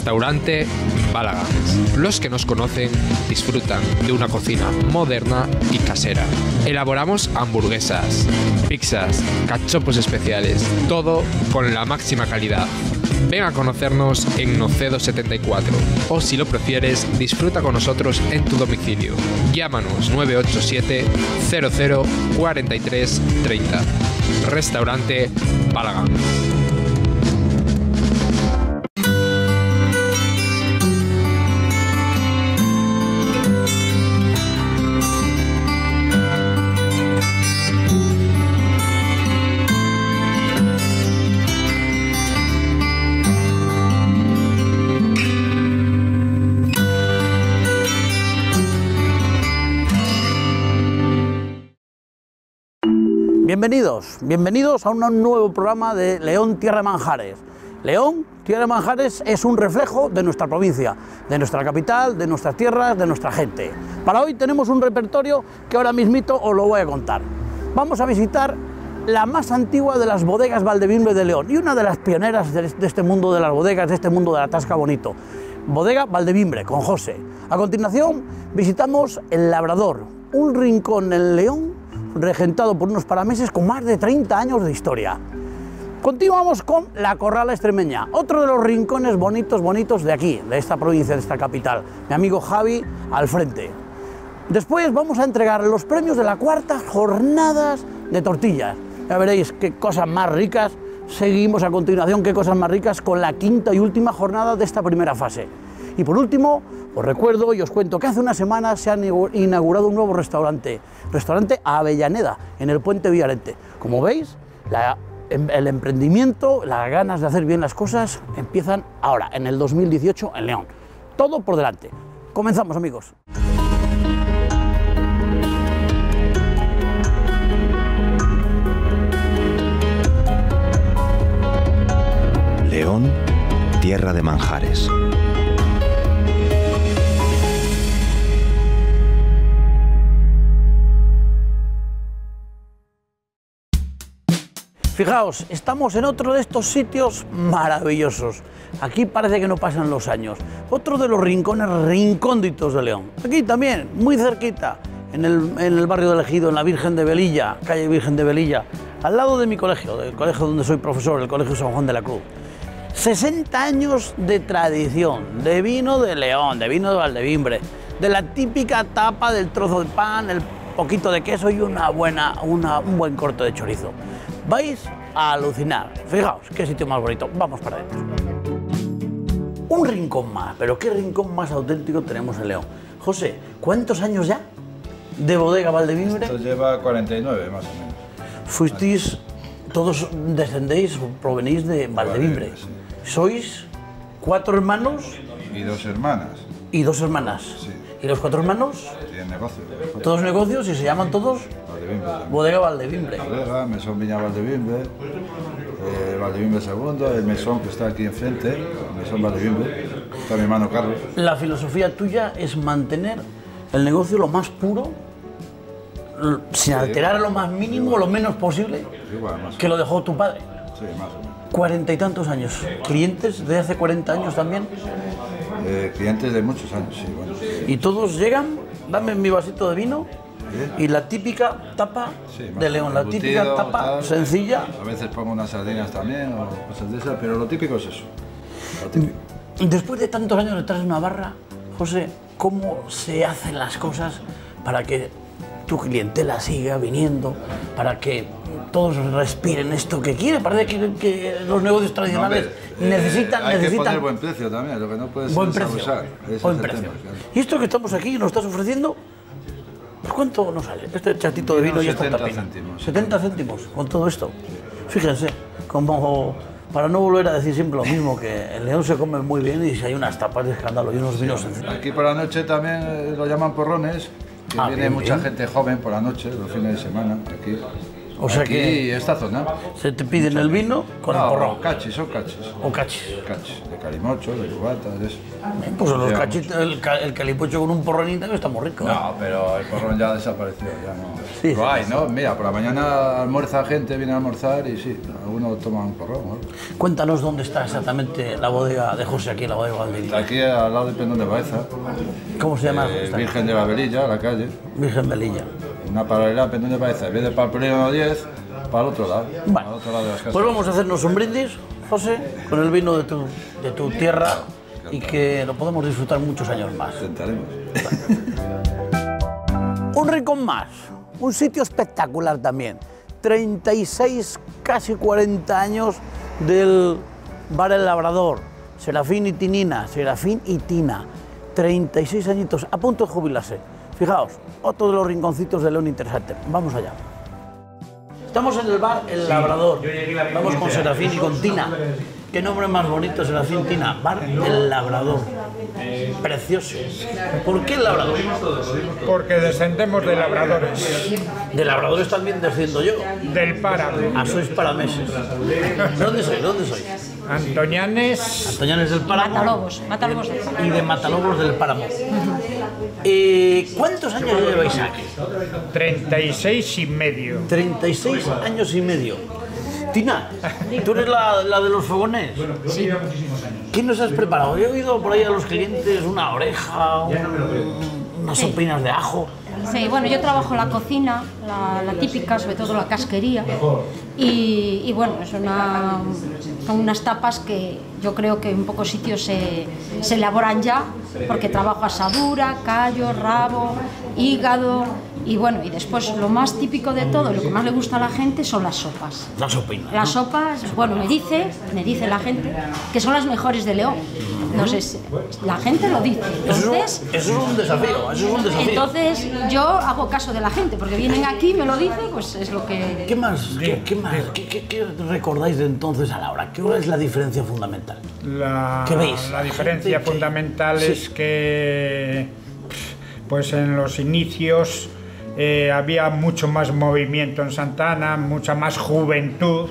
Restaurante Balagans. Los que nos conocen disfrutan de una cocina moderna y casera. Elaboramos hamburguesas, pizzas, cachopos especiales, todo con la máxima calidad. Ven a conocernos en Nocedo 74 o si lo prefieres, disfruta con nosotros en tu domicilio. Llámanos 987 00 43 30. Restaurante Balagans. Bienvenidos a un nuevo programa de León Tierra de Manjares. León Tierra de Manjares es un reflejo de nuestra provincia, de nuestra capital, de nuestras tierras, de nuestra gente. Para hoy tenemos un repertorio que ahora mismito os lo voy a contar. Vamos a visitar la más antigua de las bodegas Valdevimbre de León y una de las pioneras de este mundo de las bodegas, de este mundo de la tasca bonito. Bodega Valdevimbre, con José. A continuación visitamos El Labrador, un rincón en León regentado por unos parameses con más de 30 años de historia. Continuamos con La Corrala Extremeña, otro de los rincones bonitos de aquí, de esta provincia, de esta capital. Mi amigo Javi al frente. Después vamos a entregar los premios de la cuarta jornadas de tortillas. Ya veréis qué cosas más ricas. Seguimos a continuación, qué cosas más ricas, con la quinta y última jornada de esta primera fase. Y por último, os recuerdo y os cuento que hace una semana se ha inaugurado un nuevo restaurante Avellaneda, en el Puente Villarete. Como veis, el emprendimiento, las ganas de hacer bien las cosas empiezan ahora, en el 2018, en León. Todo por delante. Comenzamos, amigos. León, tierra de manjares. Fijaos, estamos en otro de estos sitios maravillosos. Aquí parece que no pasan los años. Otro de los rincones recónditos de León. Aquí también, muy cerquita, en el barrio del Ejido, en la Virgen de Velilla, calle Virgen de Velilla, al lado de mi colegio, del colegio donde soy profesor, el Colegio San Juan de la Cruz. 60 años de tradición, de vino de León, de vino de Valdevimbre, de la típica tapa del trozo de pan, el poquito de queso y un buen corte de chorizo. Vais a alucinar. Fijaos, qué sitio más bonito. Vamos para adentro. Un rincón más, pero qué rincón más auténtico tenemos en León. José, ¿cuántos años ya de bodega Valdevimbre? Esto lleva 49 más o menos. Fuisteis, todos descendéis, provenís de Valdevimbre. Sí. ¿Sois 4 hermanos? Y 2 hermanas. Y 2 hermanas. Sí. ¿Y los 4 hermanos? Tienen negocio. ¿Todos negocios y se llaman todos? Valdevimbre. Bodega Valdevimbre. Bodega, Mesón Viña Valdevimbre, Valdevimbre II, el mesón que está aquí enfrente, el mesón Valdevimbre, está mi hermano Carlos. La filosofía tuya es mantener el negocio lo más puro, sin alterar lo más mínimo, lo menos posible, Igual, más que lo dejó tu padre. Sí, más o menos. 40 y tantos años. ¿Clientes de hace 40 años también? Clientes de muchos años, sí, bueno. Y todos llegan, dame mi vasito de vino y la típica tapa Sí, de León, la embutido, típica tapa tal. sencilla. A veces pongo unas sardinas también o cosas de esas, pero lo típico es eso. Lo típico. Después de tantos años detrás de una barra, José, ¿cómo se hacen las cosas para que tu clientela siga viniendo, para que todos respiren esto que quiere? Parece que los negocios tradicionales necesitan... Hay que poner buen precio también, lo que no puedes buen es precio, abusar. Ese buen es el precio. tema, claro. Y esto que estamos aquí nos estás ofreciendo, ¿por cuánto nos sale? Este chatito de vino y esta 70 tapina. céntimos. 70 céntimos con todo esto. Fíjense, como para no volver a decir siempre lo mismo, que en León se come muy bien y si hay unas tapas de escándalo y unos vinos encima. Aquí por la noche también lo llaman porrones, que viene bien, mucha bien. gente joven por la noche, los fines de semana, aquí. O sea aquí, que esta zona. se te piden el vino con el porrón. Cachis, son cachis. O cachis. Cachis, de calimocho, de cubata, de eso. Pues los Lleva cachitos, el calipocho con un porronito está muy rico. No, pero el porrón ya desapareció, ya no. Sí, Lo hay, ¿no? Mira, por la mañana almuerza gente, viene a almorzar y sí, algunos toman un porrón, ¿no? Cuéntanos dónde está exactamente la bodega de José, aquí, la bodega Valdivia. Aquí al lado de Pendón de Baeza, ¿Cómo se llama? Virgen de la Velilla, la calle. Virgen Velilla. Una paralela a Pendón de Baeza, en vez de para el polígono 10, para el otro lado. Bueno, Para el otro lado de las casas. pues vamos a hacernos un brindis, José, con el vino de tu tierra y que lo podemos disfrutar muchos años más. Intentaremos. Un rincón más, un sitio espectacular también. 36, casi 40 años del Bar El Labrador. Serafín y Tinina, Serafín y Tina. 36 añitos, a punto de jubilarse. Fijaos, otro de los rinconcitos de León interesante. Vamos allá. Estamos en el Bar El Labrador. Vamos con Serafín y con Tina. Qué nombre más bonito, Serafín, Tina. Bar El Labrador. Precioso. ¿Por qué El Labrador? Porque descendemos de labradores, De labradores también desciendo yo. del páramo. Ah, sois parameses. ¿De dónde sois? ¿De dónde sois? Antoñanes, Antoñanes del Páramo. Matalobos, Matalobos del Páramo. Y de Matalobos del Páramo. ¿Cuántos años lleváis aquí? 36 y medio. 36 años y medio. Tina, ¿tú eres la de los fogones? Sí. ¿Qué nos has preparado? Yo he oído por ahí a los clientes una oreja, unas sopinas de ajo. Sí, bueno, yo trabajo en la cocina, la típica, sobre todo la casquería, y bueno, son unas tapas que yo creo que en pocos sitios se elaboran ya, porque trabajo asadura, callo, rabo, hígado, y bueno, y después lo más típico de todo, lo que más le gusta a la gente son las sopas. Las sopinas. Las sopas, bueno, me dice la gente que son las mejores de León. No sé, la gente lo dice. Entonces, Eso es un desafío, eso es un desafío. entonces yo hago caso de la gente, porque vienen aquí, me lo dicen, pues es lo que... ¿Qué más? ¿Qué recordáis de entonces a la hora? ¿Qué es la diferencia fundamental? ¿Qué veis? La diferencia Gente que- fundamental Sí. es que, pues en los inicios había mucho más movimiento en Santa Ana, mucha más juventud,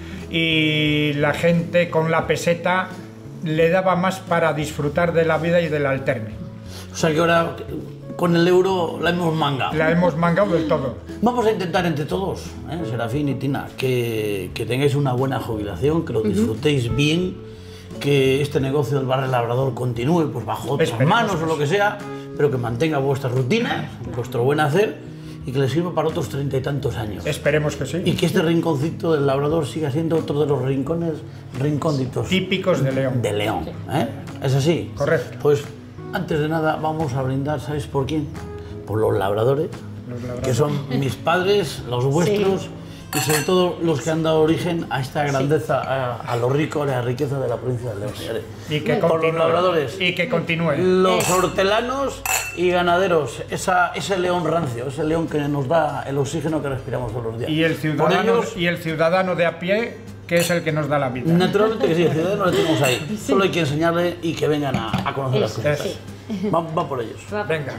y la gente con la peseta le daba más para disfrutar de la vida y del alterne. O sea que ahora con el euro la hemos mangado. La hemos mangado del todo. Vamos a intentar entre todos, Serafín y Tina, que tengáis una buena jubilación, que lo disfrutéis bien, que este negocio del Bar El Labrador continúe pues, bajo otras Esperemos manos que o lo que sea, pero que mantenga vuestras rutinas, vuestro buen hacer y que les sirva para otros 30 y tantos años. Esperemos que sí. Y que este rinconcito del Labrador siga siendo otro de los rincones rincónditos Típicos de León. de León. ¿Es así? Correcto. Pues antes de nada vamos a brindar, ¿sabéis por quién? Por los labradores, que son mis padres, los vuestros y sobre todo los que han dado origen a esta grandeza, a lo rico, a la riqueza de la provincia de León. señores. Y que Por los continúe. labradores, Y que continúe. los hortelanos y ganaderos, ese león rancio, ese león que nos da el oxígeno que respiramos todos los días. Y el Por ciudadano, ellos, y el ciudadano de a pie, que es el que nos da la vida. naturalmente que sí, el ciudadano lo tenemos ahí. Solo hay que enseñarle y que vengan a conocer las cosas. Eso. Va por ellos. Venga.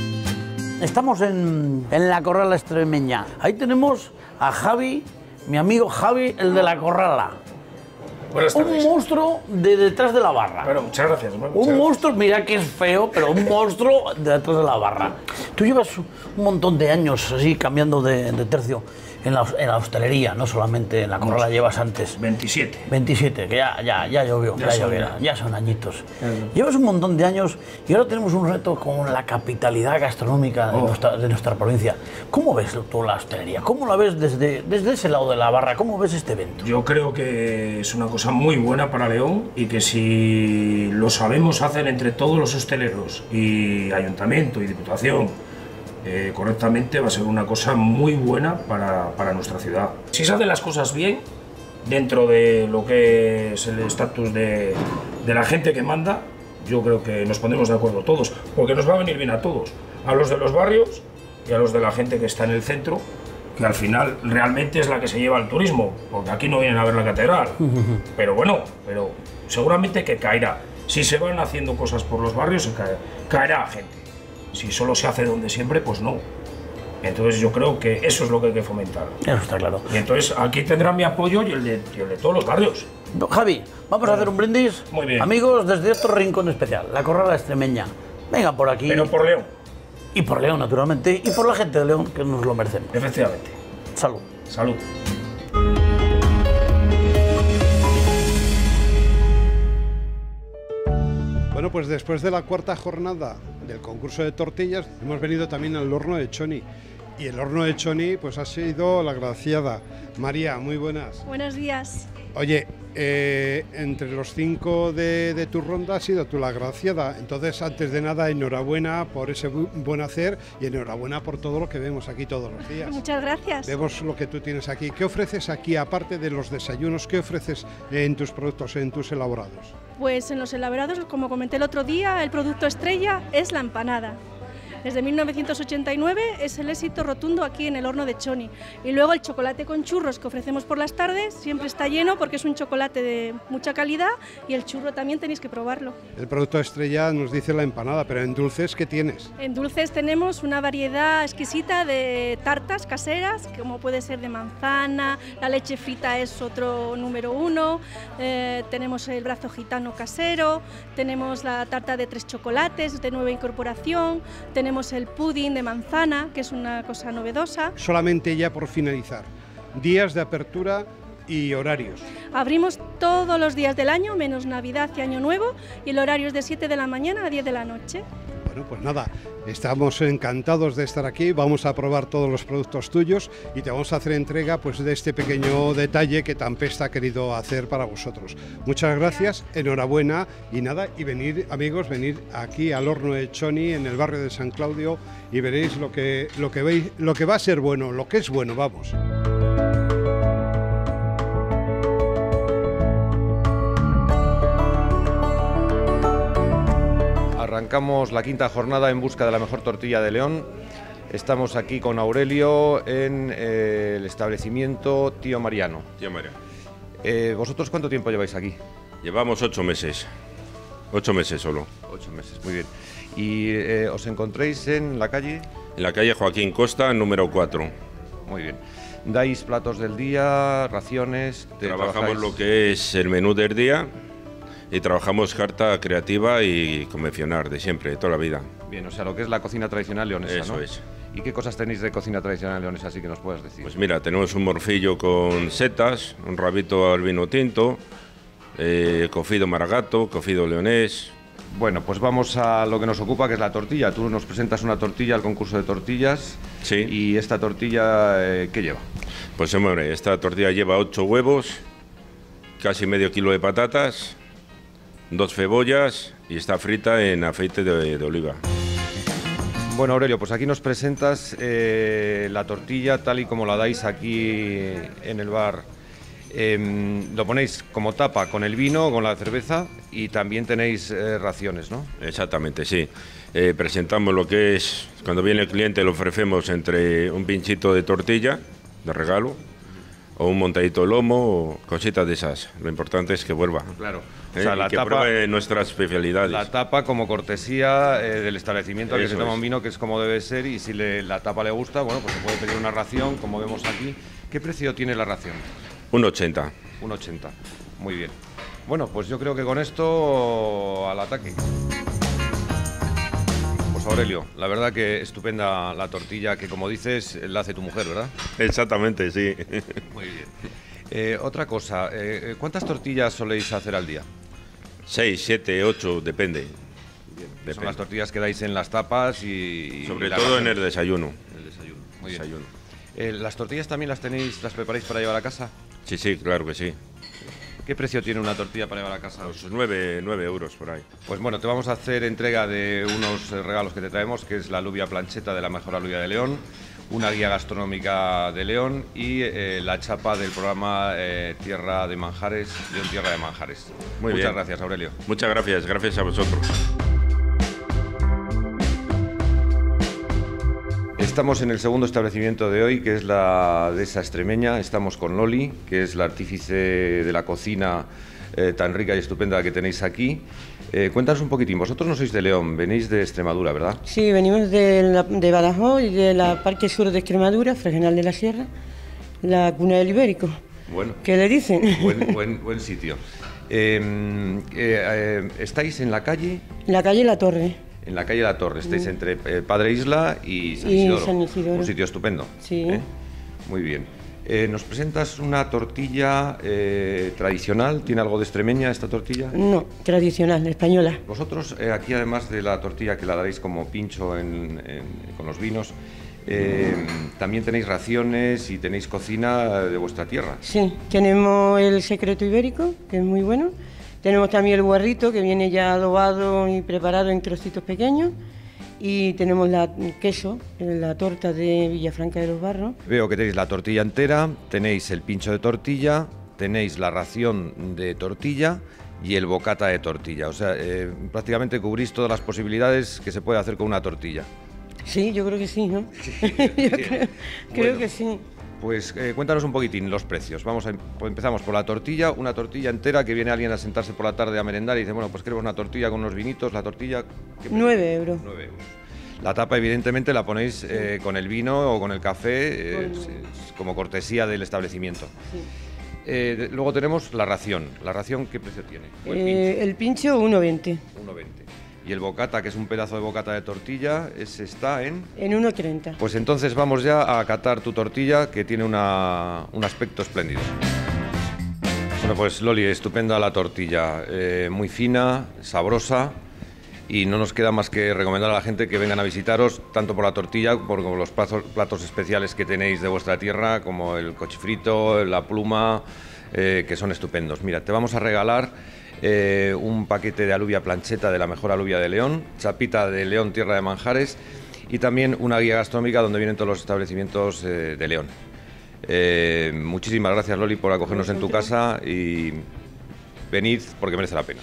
Estamos en la Corrala extremeña. Ahí tenemos a Javi, mi amigo Javi, el de la Corrala. Buenas Un tardes. monstruo de detrás de la barra. Bueno, muchas gracias. Bueno, muchas Un gracias. monstruo, mira que es feo, pero un monstruo de detrás de la barra. Tú llevas un montón de años así cambiando de tercio en la hostelería, no solamente en la Corrala llevas antes. 27. 27, que ya llovió, Ya ya son lloverá, años. ya son añitos. Llevas un montón de años y ahora tenemos un reto con la capitalidad gastronómica de nuestra provincia. ¿Cómo ves tú la hostelería? ¿Cómo la ves desde ese lado de la barra? ¿Cómo ves este evento? Yo creo que es una cosa muy buena para León y que si lo sabemos hacer entre todos los hosteleros y ayuntamiento y diputación correctamente, va a ser una cosa muy buena para nuestra ciudad. Si se hacen las cosas bien, dentro de lo que es el estatus de la gente que manda, yo creo que nos pondremos de acuerdo todos, porque nos va a venir bien a todos, a los de los barrios y a los de la gente que está en el centro, que al final realmente es la que se lleva el turismo, porque aquí no vienen a ver la catedral. Pero bueno, pero seguramente que caerá. Si se van haciendo cosas por los barrios, caerá gente. Si solo se hace donde siempre, pues no. Entonces yo creo que eso es lo que hay que fomentar. Eso está claro. Y entonces aquí tendrán mi apoyo y el de todos los barrios. Javi, vamos a hacer un brindis. Muy bien. Amigos, desde otro rincón especial, la Corrala Extremeña. Venga por aquí. Pero por León. Y por León, naturalmente. Y por la gente de León, que nos lo merecemos. Efectivamente. Salud. Salud. Bueno, pues después de la cuarta jornada del concurso de tortillas, hemos venido también al horno de Choni. Y el horno de Choni, pues ha sido la agraciada. María, muy buenas. Buenos días. Oye, entre los 5 de tu ronda has sido tú la agraciada. Entonces, antes de nada, enhorabuena por ese buen hacer y enhorabuena por todo lo que vemos aquí todos los días. Muchas gracias. Vemos lo que tú tienes aquí. ¿Qué ofreces aquí, aparte de los desayunos? ¿Qué ofreces en tus productos, en tus elaborados? Pues en los elaborados, como comenté el otro día, el producto estrella es la empanada. Desde 1989 es el éxito rotundo aquí en el horno de Choni. Y luego el chocolate con churros que ofrecemos por las tardes siempre está lleno porque es un chocolate de mucha calidad y el churro también tenéis que probarlo. El producto estrella nos dice la empanada, pero en dulces, ¿qué tienes? En dulces tenemos una variedad exquisita de tartas caseras, como puede ser de manzana, la leche frita es otro número 1, tenemos el brazo gitano casero, tenemos la tarta de 3 chocolates de nueva incorporación, tenemos el pudding de manzana, que es una cosa novedosa. Solamente ya por finalizar, días de apertura y horarios. Abrimos todos los días del año, menos Navidad y Año Nuevo, y el horario es de 7 de la mañana a 10 de la noche. Bueno, pues nada, estamos encantados de estar aquí, vamos a probar todos los productos tuyos y te vamos a hacer entrega pues de este pequeño detalle que Tampesta ha querido hacer para vosotros. Muchas gracias, enhorabuena y nada, y venir, amigos, venir aquí al horno de Choni en el barrio de San Claudio y veréis lo que va a ser bueno, lo que es bueno, vamos. Arrancamos la quinta jornada en busca de la mejor tortilla de León. Estamos aquí con Aurelio en el establecimiento Tío Mariano. Tío Mariano. ¿Vosotros cuánto tiempo lleváis aquí? Llevamos 8 meses. 8 meses solo. 8 meses, muy bien. ¿Y os encontréis en la calle? En la calle Joaquín Costa, número 4. Muy bien. ¿Dais platos del día, raciones? Trabajamos lo que es el menú del día y trabajamos carta creativa y convencional, de siempre, de toda la vida. Bien, o sea, lo que es la cocina tradicional leonesa, Eso ¿no? es. ¿Y qué cosas tenéis de cocina tradicional leonesa, así que nos puedas decir? Pues mira, tenemos un morcillo con setas, un rabito al vino tinto, cocido maragato, cocido leonés. Bueno, pues vamos a lo que nos ocupa, que es la tortilla. Tú nos presentas una tortilla al concurso de tortillas. Sí. ¿Y esta tortilla qué lleva? Pues hombre, esta tortilla lleva 8 huevos, casi medio kilo de patatas, 2 cebollas y está frita en aceite de oliva. Bueno, Aurelio, pues aquí nos presentas la tortilla tal y como la dais aquí en el bar. Lo ponéis como tapa con el vino, con la cerveza y también tenéis raciones, ¿no? Exactamente, sí. Presentamos lo que es, cuando viene el cliente le ofrecemos entre un pinchito de tortilla de regalo o un montadito de lomo o cositas de esas. Lo importante es que vuelva. Claro. O sea, la que tapa, pruebe nuestras especialidades. La tapa como cortesía del establecimiento al que se toma un es. vino, que es como debe ser, y si la tapa le gusta, bueno, pues se puede pedir una ración, como vemos aquí. ¿Qué precio tiene la ración? 1,80. 1,80. Muy bien. Bueno, pues yo creo que con esto al ataque. Pues Aurelio, la verdad que estupenda la tortilla, que como dices, la hace tu mujer, ¿verdad? Exactamente, sí. Muy bien. Otra cosa, ¿cuántas tortillas soléis hacer al día? 6, 7, 8, depende. Bien, son las tortillas que dais en las tapas y sobre todo en el desayuno. El desayuno. Muy bien. Desayuno. ¿Las tortillas también las preparáis para llevar a casa? Sí, sí, claro que sí. ¿Qué precio tiene una tortilla para llevar a casa? Pues 9 euros por ahí. Pues bueno, te vamos a hacer entrega de unos regalos que te traemos, que es la alubia plancheta de la mejor alubia de León, una guía gastronómica de León y la chapa del programa Tierra de Manjares, León Tierra de Manjares. Muchas gracias, Aurelio. Muchas gracias a vosotros. Estamos en el segundo establecimiento de hoy, que es la dehesa extremeña. Estamos con Loli, que es la artífice de la cocina tan rica y estupenda que tenéis aquí. Cuéntanos un poquitín, vosotros no sois de León, venís de Extremadura, ¿verdad? Sí, venimos de Badajoz y de la parte sur de Extremadura, Fregenal de la Sierra, la cuna del Ibérico. Bueno. ¿Qué le dicen? Buen sitio. ¿Estáis en la calle? La calle La Torre. En la calle La Torre, estáis entre Padre Isla y San Isidoro. San Isidoro. Un sitio estupendo. Sí. Muy bien. ¿Nos presentas una tortilla tradicional? ¿Tiene algo de extremeña esta tortilla? No, tradicional, española. Vosotros, aquí además de la tortilla que la daréis como pincho con los vinos, también tenéis raciones y tenéis cocina de vuestra tierra. Sí, tenemos el secreto ibérico, que es muy bueno. Tenemos también el guarrito, que viene ya adobado y preparado en trocitos pequeños. Y tenemos el queso, la torta de Villafranca de los Barros. Veo que tenéis la tortilla entera, tenéis el pincho de tortilla, tenéis la ración de tortilla y el bocata de tortilla. O sea, prácticamente cubrís todas las posibilidades que se puede hacer con una tortilla. Sí, yo creo que sí, ¿no? Creo que sí. Pues cuéntanos un poquitín los precios. Empezamos por la tortilla, una tortilla entera que viene alguien a sentarse por la tarde a merendar y dice, bueno, pues queremos una tortilla con unos vinitos, la tortilla... 9 euros. 9 euros. La tapa evidentemente la ponéis con el vino o con el café, como cortesía del establecimiento. Sí. Luego tenemos la ración. ¿La ración qué precio tiene? El pincho 1,20. 1,20. Y el bocata, que es un pedazo de bocata de tortilla, ese está en 1,30. Pues entonces vamos ya a catar tu tortilla, que tiene un aspecto espléndido. Bueno, pues Loli, estupenda la tortilla, muy fina, sabrosa, y no nos queda más que recomendar a la gente que vengan a visitaros, tanto por la tortilla como por los platos especiales que tenéis de vuestra tierra, como el cochifrito, la pluma, que son estupendos. Mira, te vamos a regalar un paquete de alubia plancheta de la mejor alubia de León, chapita de León, tierra de manjares, y también una guía gastronómica donde vienen todos los establecimientos de León. Muchísimas gracias, Loli, por acogernos en tu casa, y venid porque merece la pena.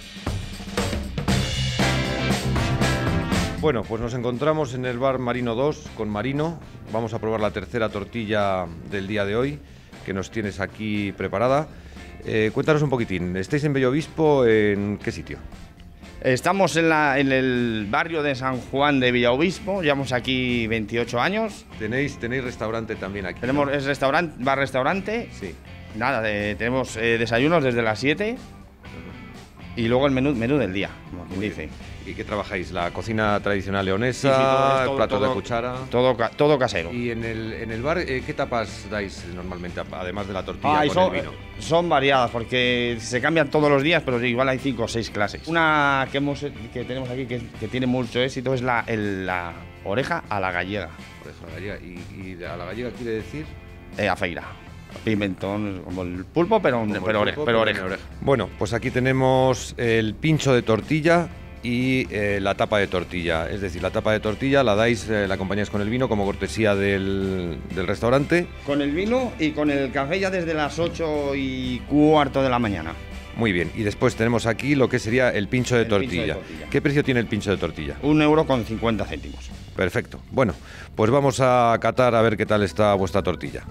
Bueno, pues nos encontramos en el bar Marino 2 con Marino. Vamos a probar la tercera tortilla del día de hoy que nos tienes aquí preparada. Cuéntanos un poquitín, ¿estáis en Bellovispo? ¿En qué sitio? Estamos en el barrio de San Juan de Villaobispo, llevamos aquí 28 años. ¿Tenéis restaurante también aquí? Tenemos bar-restaurante. Sí. Nada, tenemos desayunos desde las 7 y luego el menú del día, como quien dice. ¿Y qué trabajáis? ¿La cocina tradicional leonesa? Sí, platos de cuchara? Todo casero. ¿Y en el bar qué tapas dais normalmente, además de la tortilla con el vino? Son variadas, porque se cambian todos los días, pero igual hay 5 o 6 clases. Una que tenemos aquí que tiene mucho éxito es la oreja a la gallega. Oreja a la gallega. ¿Y a la gallega quiere decir? A feira. Pimentón, como el pulpo, pero oreja. Bueno, pues aquí tenemos el pincho de tortilla y la tapa de tortilla. Es decir, la tapa de tortilla la dais, la acompañáis con el vino como cortesía del restaurante. Con el vino y con el café ya desde las 8:15 de la mañana. Muy bien, y después tenemos aquí lo que sería el pincho de tortilla. ¿Qué precio tiene el pincho de tortilla? 1,50 €. Perfecto. Bueno, pues vamos a catar a ver qué tal está vuestra tortilla.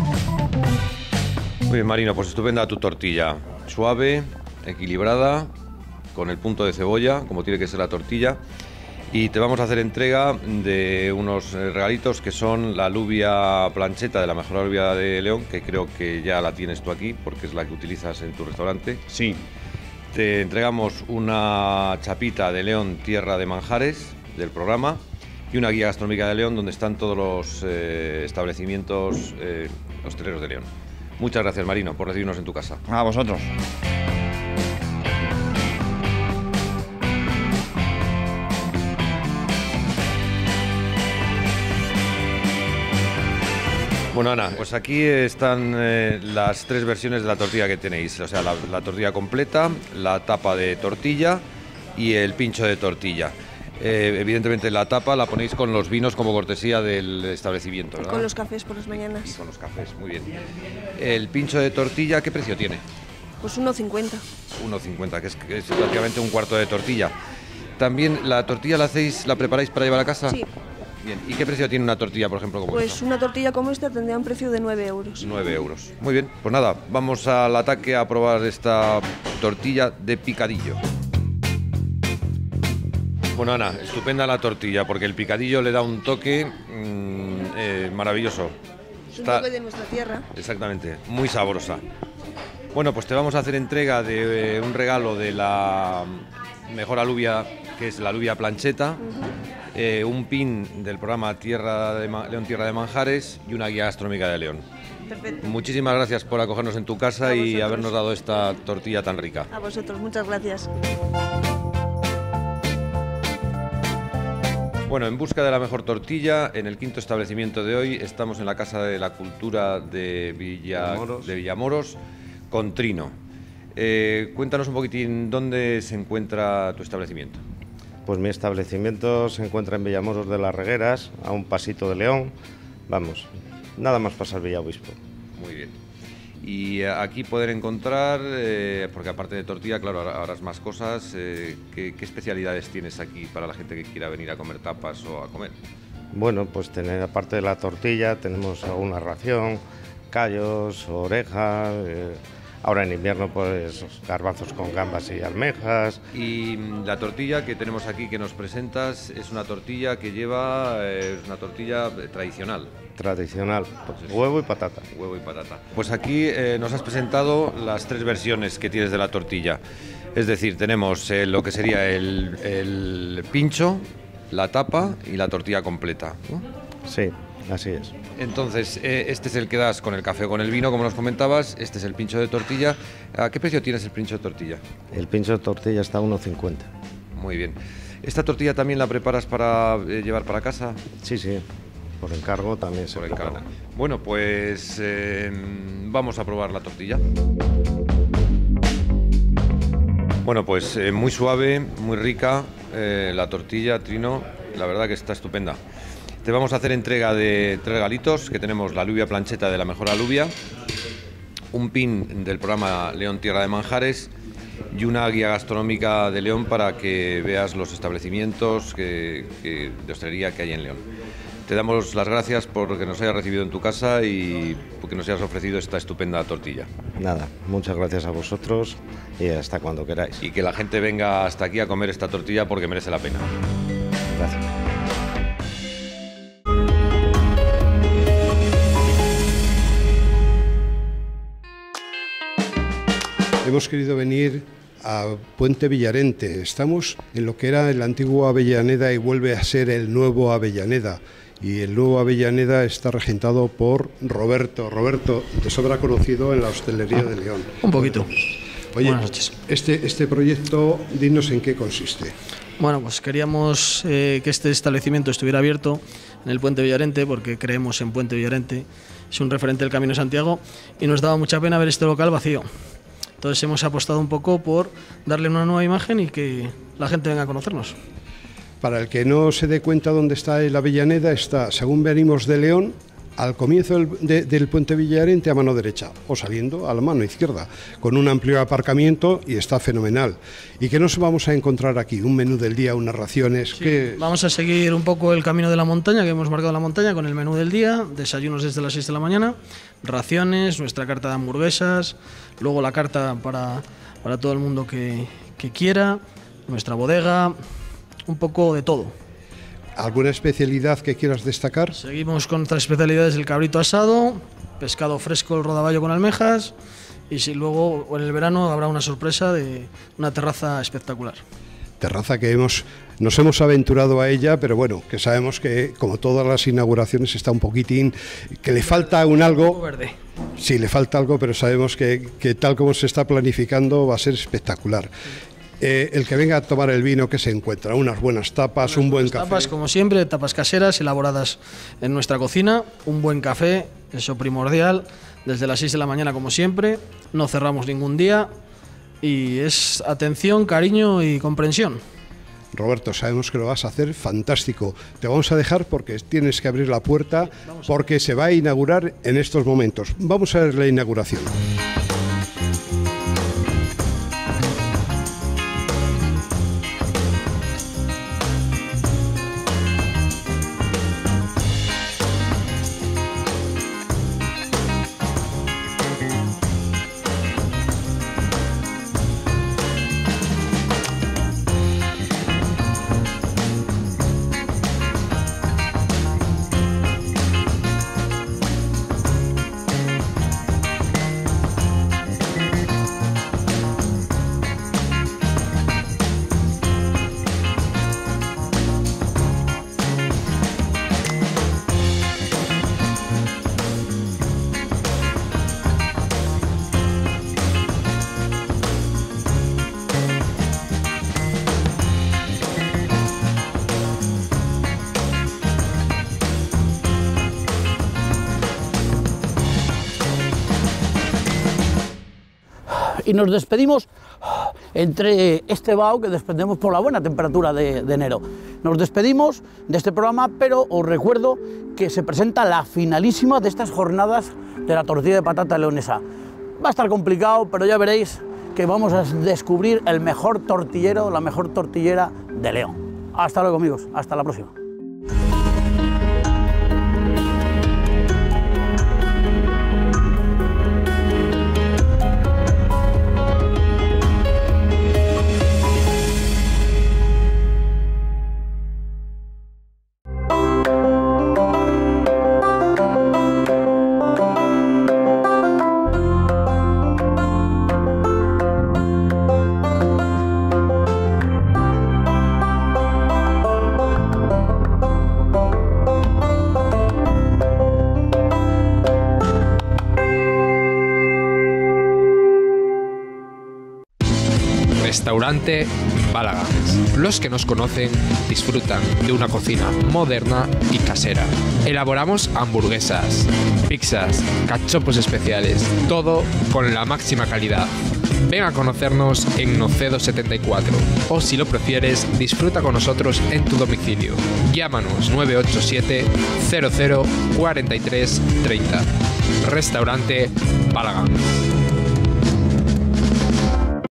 Muy bien, Marino, pues estupenda tu tortilla. Suave, equilibrada, con el punto de cebolla, como tiene que ser la tortilla. Y te vamos a hacer entrega de unos regalitos que son la alubia plancheta de la mejor alubia de León, que creo que ya la tienes tú aquí, porque es la que utilizas en tu restaurante. Sí. Te entregamos una chapita de León, tierra de manjares, del programa, y una guía gastronómica de León, donde están todos los establecimientos hosteleros de León. Muchas gracias, Marino, por recibirnos en tu casa. A vosotros. Bueno, Ana, pues aquí están las 3 versiones de la tortilla que tenéis. O sea, la tortilla completa, la tapa de tortilla y el pincho de tortilla. Evidentemente la tapa la ponéis con los vinos como cortesía del establecimiento, ¿verdad? Con los cafés por las mañanas. Y con los cafés, muy bien. El pincho de tortilla, ¿qué precio tiene? Pues 1,50. 1,50, que es prácticamente un cuarto de tortilla. También, ¿la tortilla la preparáis para llevar a casa? Sí. Bien, ¿y qué precio tiene una tortilla, por ejemplo, como Pues esta? una tortilla como esta tendría un precio de 9 euros. 9 euros. Muy bien, pues nada, vamos al ataque a probar esta tortilla de picadillo. Bueno, Ana, estupenda la tortilla, porque el picadillo le da un toque maravilloso. Es un toque de nuestra tierra. Exactamente, muy sabrosa. Bueno, pues te vamos a hacer entrega de un regalo de la mejor alubia, que es la alubia plancheta, un pin del programa León Tierra de Manjares y una guía gastronómica de León. Perfecto. Muchísimas gracias por acogernos en tu casa y habernos dado esta tortilla tan rica. A vosotros, muchas gracias. Bueno, en busca de la mejor tortilla, en el quinto establecimiento de hoy estamos en la Casa de la Cultura de Villamoros con Trino. Cuéntanos un poquitín dónde se encuentra tu establecimiento. Pues mi establecimiento se encuentra en Villamoros de las Regueras, a un pasito de León. Vamos, nada más pasar Villaobispo. Muy bien. Y aquí poder encontrar, porque aparte de tortilla, claro, ahora es más cosas, ¿qué especialidades tienes aquí para la gente que quiera venir a comer tapas o a comer? Bueno, pues aparte de la tortilla, tenemos alguna ración, callos, orejas, ahora en invierno pues garbanzos con gambas y almejas. Y la tortilla que tenemos aquí que nos presentas es una tortilla que lleva, es una tortilla tradicional. Tradicional, huevo y patata. Huevo y patata. Pues aquí nos has presentado las 3 versiones que tienes de la tortilla. Es decir, tenemos lo que sería el pincho, la tapa y la tortilla completa, ¿no? Sí, así es. Entonces, este es el que das con el café o con el vino, como nos comentabas. Este es el pincho de tortilla. ¿A qué precio tienes el pincho de tortilla? El pincho de tortilla está a 1,50. Muy bien. ¿Esta tortilla también la preparas para llevar para casa? Sí, sí. Por encargo también se prepara. Bueno, pues vamos a probar la tortilla. Bueno, pues muy suave, muy rica la tortilla, Trino. La verdad que está estupenda. Te vamos a hacer entrega de 3 regalitos, que tenemos la alubia plancheta de la mejor alubia, un pin del programa León Tierra de Manjares y una guía gastronómica de León para que veas los establecimientos de hostelería que hay en León. Te damos las gracias por que nos hayas recibido en tu casa y porque nos hayas ofrecido esta estupenda tortilla. Nada, muchas gracias a vosotros y hasta cuando queráis. Y que la gente venga hasta aquí a comer esta tortilla porque merece la pena. Gracias. Hemos querido venir a Puente Villarente. Estamos en lo que era el antiguo Avellaneda y vuelve a ser el nuevo Avellaneda. Y el nuevo Avellaneda está regentado por Roberto. Roberto, te sobra conocido en la hostelería de León. Un poquito. Oye, buenas noches. Este proyecto, dinos en qué consiste. Bueno, pues queríamos que este establecimiento estuviera abierto en el Puente Villarente, porque creemos en Puente Villarente. Es un referente del Camino de Santiago y nos daba mucha pena ver este local vacío. Entonces hemos apostado un poco por darle una nueva imagen y que la gente venga a conocernos. Para el que no se dé cuenta dónde está el Avellaneda, está, según venimos de León, al comienzo del Puente Villarente a mano derecha, o saliendo a la mano izquierda, con un amplio aparcamiento y está fenomenal. ¿Y qué nos vamos a encontrar aquí? ¿Un menú del día, unas raciones? Sí, vamos a seguir un poco el camino de la montaña, que hemos marcado la montaña, con el menú del día, desayunos desde las 6 de la mañana, raciones, nuestra carta de hamburguesas, luego la carta para todo el mundo que quiera, nuestra bodega, un poco de todo. ¿Alguna especialidad que quieras destacar? Seguimos con nuestras especialidades: el cabrito asado, pescado fresco, el rodaballo con almejas, y si luego en el verano habrá una sorpresa de una terraza espectacular. Terraza que nos hemos aventurado a ella, pero bueno, que sabemos que como todas las inauguraciones está un poquitín, que le falta un algo. Verde. Sí, le falta algo, pero sabemos que tal como se está planificando va a ser espectacular. El que venga a tomar el vino, que se encuentra unas buenas tapas, un buen café. Tapas, como siempre, tapas caseras elaboradas en nuestra cocina, un buen café, eso primordial, desde las 6 de la mañana como siempre, no cerramos ningún día y es atención, cariño y comprensión. Roberto, sabemos que lo vas a hacer fantástico. Te vamos a dejar porque tienes que abrir la puerta porque se va a inaugurar en estos momentos. Vamos a ver la inauguración. Y nos despedimos entre este vaho que desprendemos por la buena temperatura de enero. Nos despedimos de este programa, pero os recuerdo que se presenta la finalísima de estas jornadas de la tortilla de patata leonesa. Va a estar complicado, pero ya veréis que vamos a descubrir el mejor tortillero, la mejor tortillera de León. Hasta luego, amigos. Hasta la próxima. Restaurante Balagans. Los que nos conocen disfrutan de una cocina moderna y casera. Elaboramos hamburguesas, pizzas, cachopos especiales, todo con la máxima calidad. Ven a conocernos en Nocedo 74 o, si lo prefieres, disfruta con nosotros en tu domicilio. Llámanos 987 00 43 30. Restaurante Balagans.